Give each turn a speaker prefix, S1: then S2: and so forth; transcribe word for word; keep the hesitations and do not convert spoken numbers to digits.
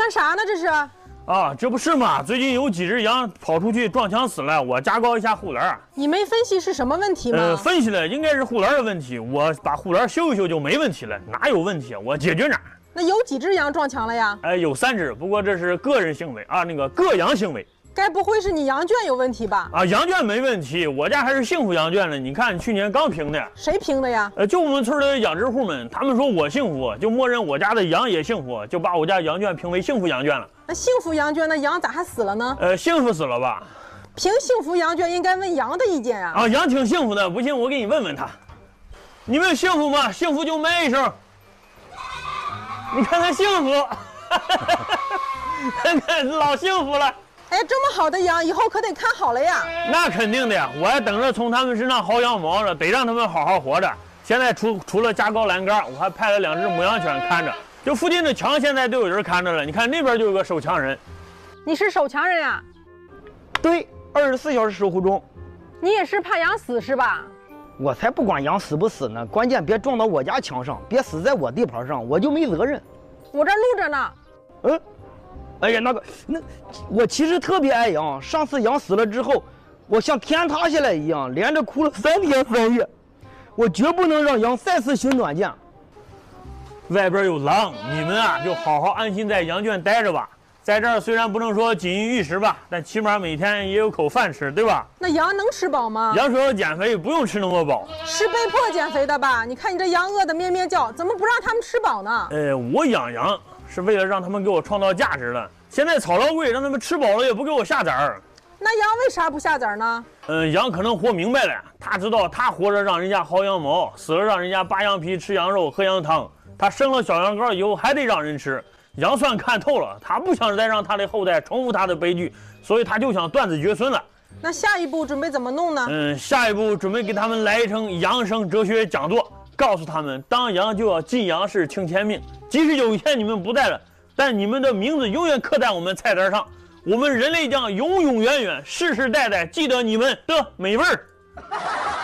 S1: 干啥呢？这是？
S2: 啊，这不是嘛？最近有几只羊跑出去撞墙死了，我加高一下护栏。
S1: 你没分析是什么问题吗？
S2: 呃，分析了，应该是护栏的问题。我把护栏修一修就没问题了，哪有问题啊？我解决哪？
S1: 那有几只羊撞墙了呀？
S2: 哎，有三只，不过这是个人行为啊，那个个羊行为。
S1: 该不会是你羊圈有问题吧？
S2: 啊，羊圈没问题，我家还是幸福羊圈呢。你看去年刚评的，
S1: 谁评的呀？
S2: 呃，就我们村的养殖户们，他们说我幸福，就默认我家的羊也幸福，就把我家羊圈评为幸福羊圈了。
S1: 那幸福羊圈的羊咋还死了呢？
S2: 呃，幸福死了吧？
S1: 评幸福羊圈应该问羊的意见呀。
S2: 啊，羊挺幸福的，不信我给你问问他。你们幸福吗？幸福就咩一声。你看他幸福，看看老幸福了。
S1: 哎，这么好的羊，以后可得看好了呀。
S2: 那肯定的呀，我还等着从他们身上薅羊毛呢，得让他们好好活着。现在除除了加高栏杆，我还派了两只牧羊犬看着。就附近的墙现在都有人看着了，你看那边就有个守墙人。
S1: 你是守墙人呀？
S3: 对，二十四小时守护中。
S1: 你也是怕羊死是吧？
S3: 我才不管羊死不死呢，关键别撞到我家墙上，别死在我地盘上，我就没责任。
S1: 我这录着呢。
S3: 嗯。 哎呀，那个，那我其实特别爱羊。上次羊死了之后，我像天塌下来一样，连着哭了三天三夜。我绝不能让羊再次寻短见。
S2: 外边有狼，你们啊就好好安心在羊圈待着吧。在这儿虽然不能说锦衣玉食吧，但起码每天也有口饭吃，对吧？
S1: 那羊能吃饱吗？
S2: 羊说要减肥，不用吃那么饱。
S1: 是被迫减肥的吧？你看你这羊饿得咩咩叫，怎么不让它们吃饱呢？
S2: 呃，我养羊。 是为了让他们给我创造价值了。现在草料贵，让他们吃饱了也不给我下崽儿。
S1: 那羊为啥不下崽儿呢？
S2: 嗯，羊可能活明白了，他知道他活着让人家薅羊毛，死了让人家扒羊皮、吃羊肉、喝羊汤。他生了小羊羔以后还得让人吃。羊算看透了，他不想再让他的后代重复他的悲剧，所以他就想断子绝孙了。
S1: 那下一步准备怎么弄呢？
S2: 嗯，下一步准备给他们来一场养生哲学讲座，告诉他们当羊就要进羊是听天命，即使有一天你们不在了。 但你们的名字永远刻在我们菜单上，我们人类将永永远远、世世代代记得你们的美味儿。